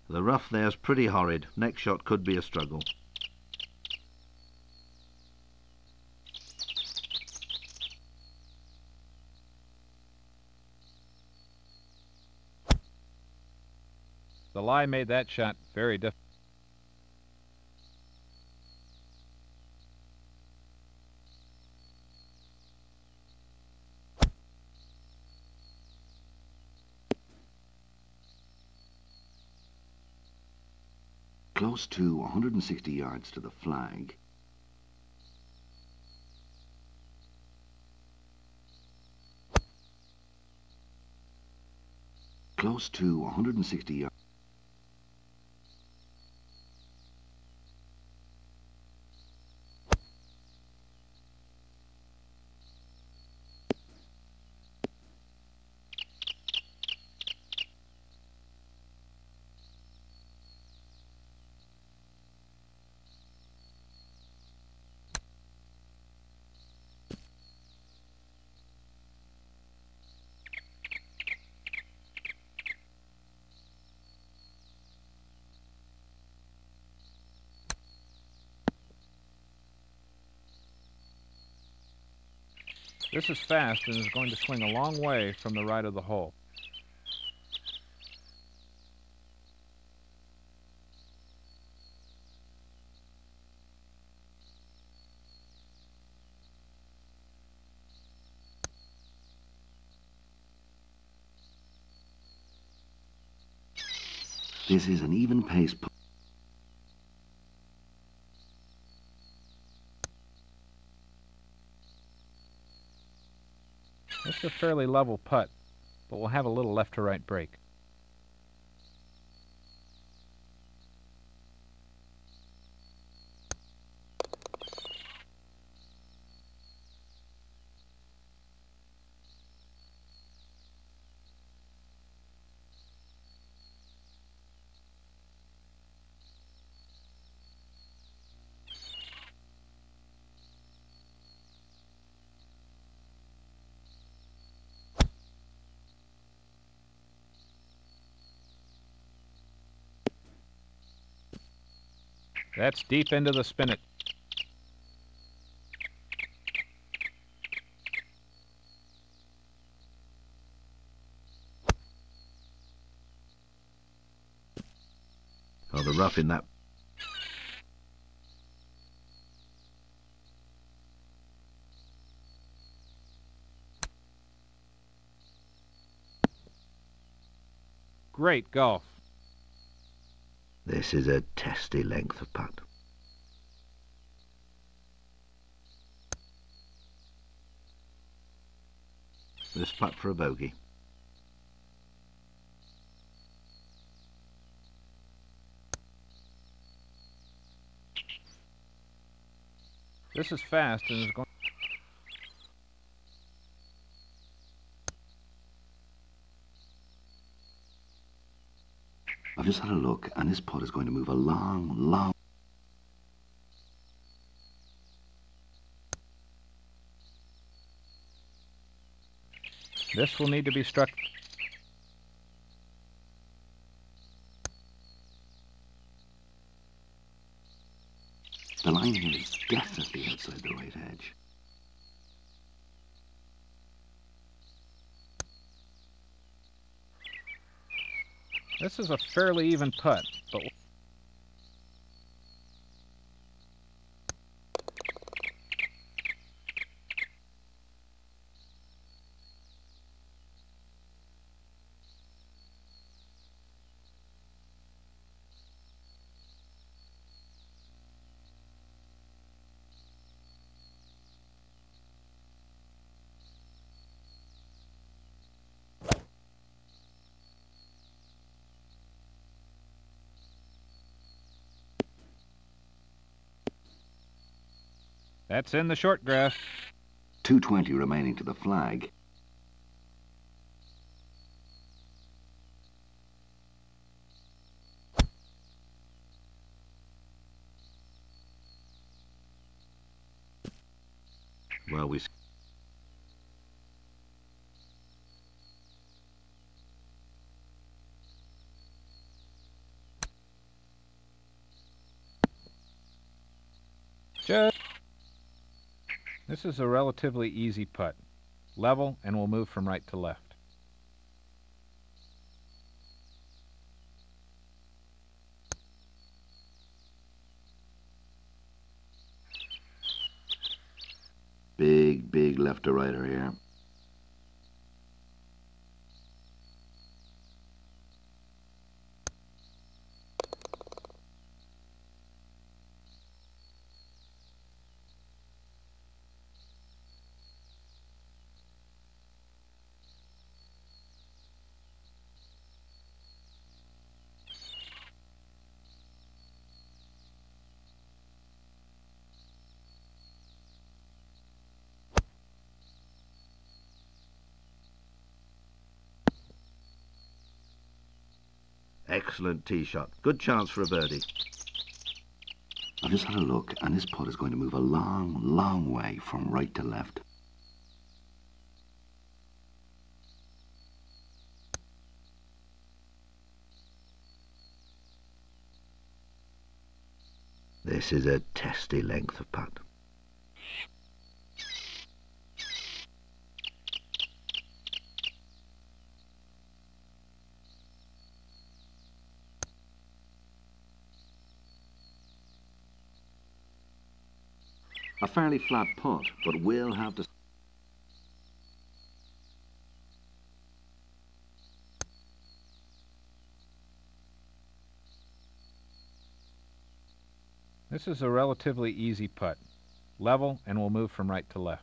The rough there's pretty horrid. Next shot could be a struggle. The lie made that shot very difficult. Close to 160 yards to the flag. Close to 160 yards. This is fast and is going to swing a long way from the right of the hole. This is an even pace. It's a fairly level putt, but we'll have a little left to right break. That's deep into the spinet. Oh, the rough in that. Great golf. This is a testy length of putt. This putt for a bogey. This is fast and is going. I've just had a look, and this putt is going to move a long, long. This will need to be struck. The line here is definitely outside the right edge. This is a fairly even putt, but that's in the short grass. 220 remaining to the flag. Well, we. This is a relatively easy putt. Level, and we'll move from right to left. Big left to righter here. Excellent tee shot. Good chance for a birdie. I've just had a look, and this putt is going to move a long way from right to left. This is a testy length of putt. A fairly flat putt, but will have to... This is a relatively easy putt. Level, and we'll move from right to left.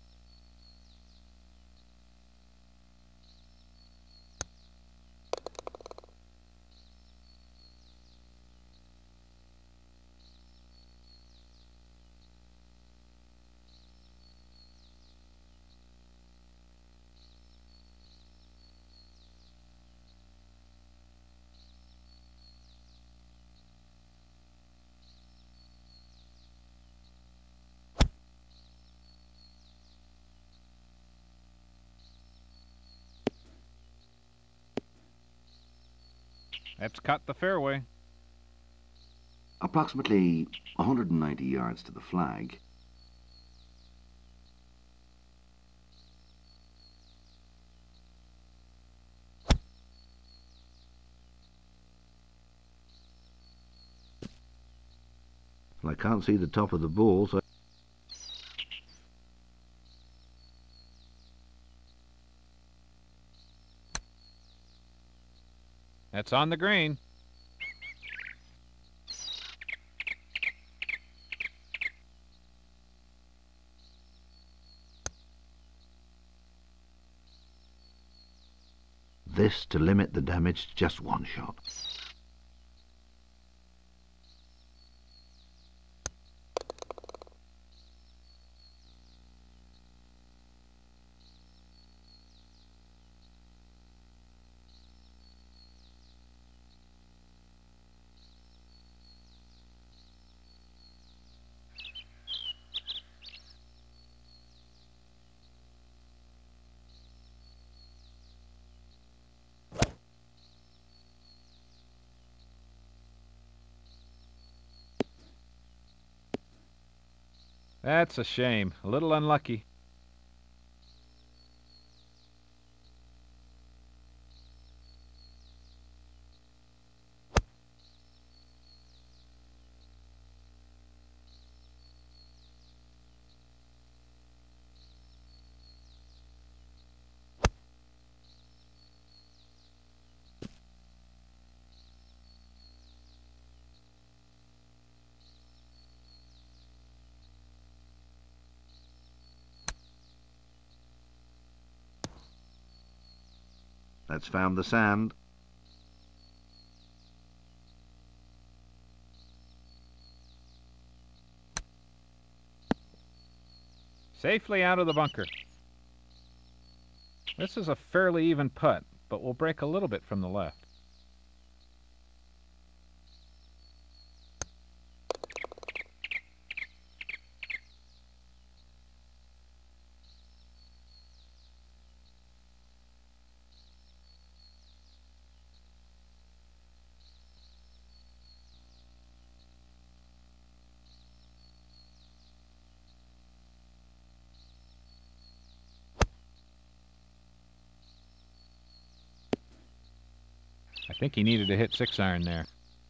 That's cut the fairway. Approximately 190 yards to the flag. I can't see the top of the ball, so... That's on the green. This to limit the damage to just one shot. That's a shame. A little unlucky. That's found the sand. Safely out of the bunker. This is a fairly even putt, but we'll break a little bit from the left. think he needed to hit 6-iron there.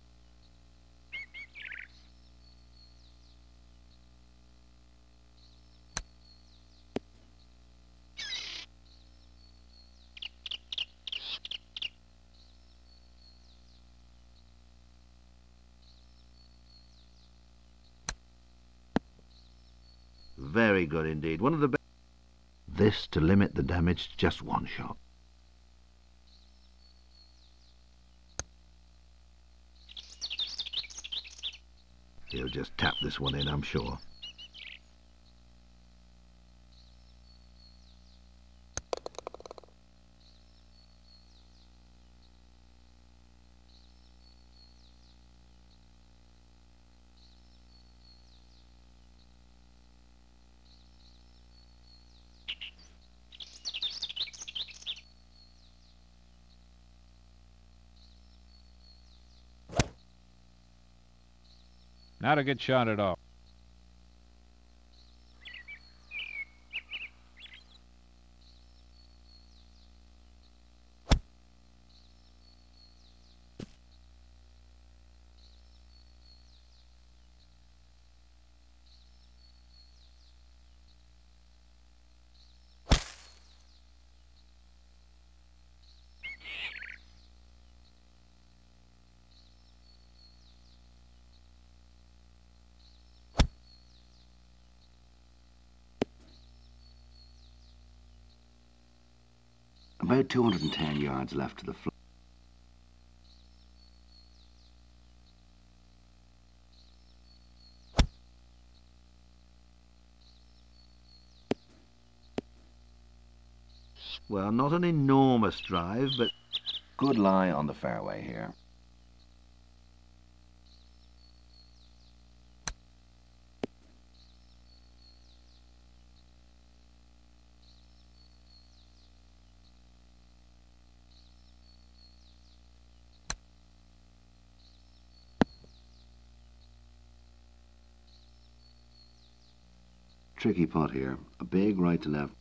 Very good indeed. One of the best. This to limit the damage to just one shot. He'll just tap this one in, I'm sure. Not a good shot at all. About 210 yards left to the floor. Well, not an enormous drive, but Good lie on the fairway here. Tricky putt here. A big right to left.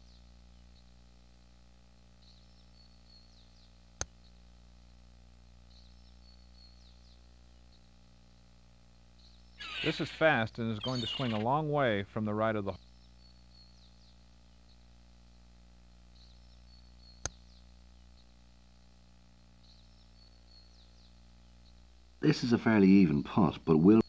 This is fast and is going to swing a long way from the right of the hole. This is a fairly even putt, but will...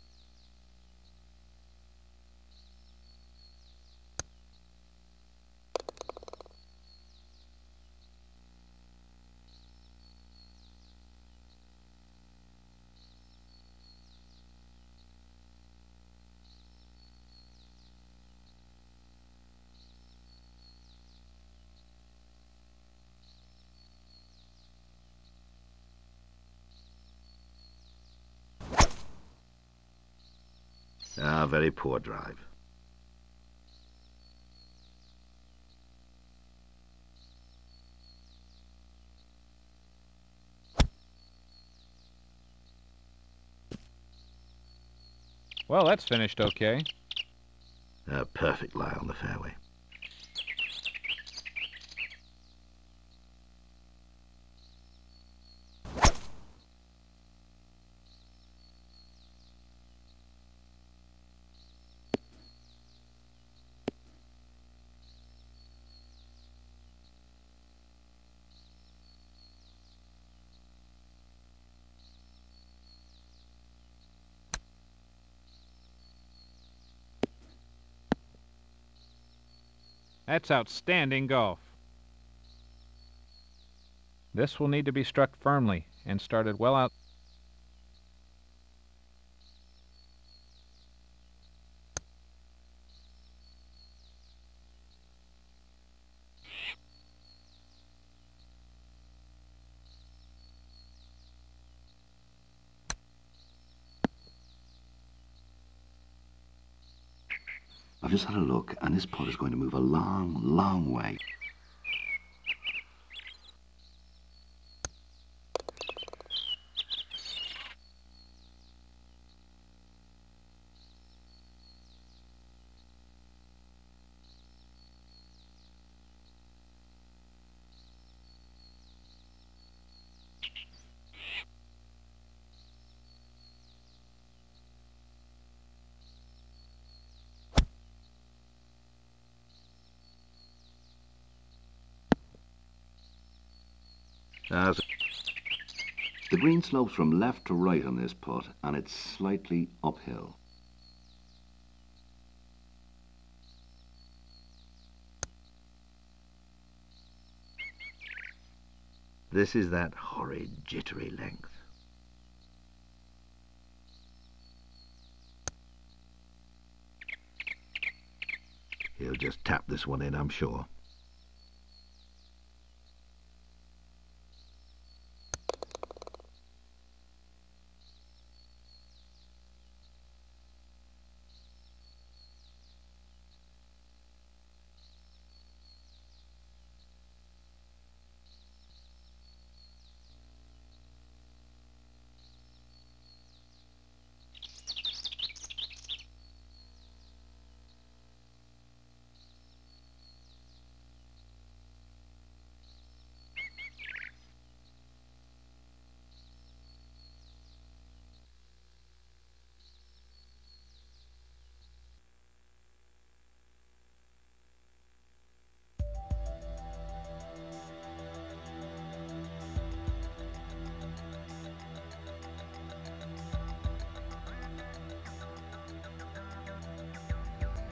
Ah, very poor drive. Well, that's finished okay. A perfect lie on the fairway. That's outstanding golf. This will need to be struck firmly and started well out. I've just had a look, and this putt is going to move a long, long way. So The green slopes from left to right on this putt, and it's slightly uphill. this is that horrid jittery length. He'll just tap this one in, I'm sure.